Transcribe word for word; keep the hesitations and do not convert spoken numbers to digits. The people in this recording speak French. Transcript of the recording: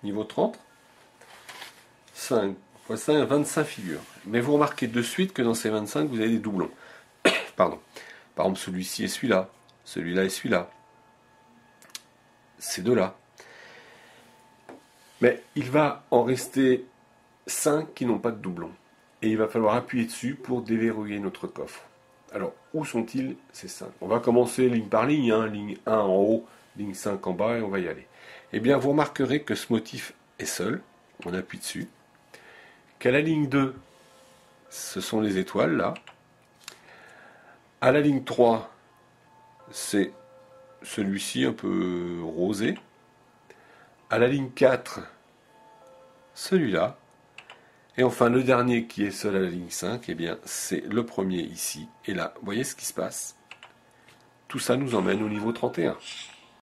niveau trente, cinq fois cinq, vingt-cinq figures. Mais vous remarquez de suite que dans ces vingt-cinq, vous avez des doublons. Pardon. Par exemple, celui-ci et celui-là, celui-là et celui-là, ces deux-là. Mais il va en rester cinq qui n'ont pas de doublons. Et il va falloir appuyer dessus pour déverrouiller notre coffre. Alors, où sont-ils ces cinq? On va commencer ligne par ligne, hein, ligne un en haut, ligne cinq en bas, et on va y aller. Eh bien, vous remarquerez que ce motif est seul, on appuie dessus, qu'à la ligne deux, ce sont les étoiles, là. À la ligne trois, c'est celui-ci un peu rosé. À la ligne quatre, celui-là. Et enfin, le dernier qui est seul à la ligne cinq, eh bien, c'est le premier ici. Et là, vous voyez ce qui se passe? Tout ça nous emmène au niveau trente et un.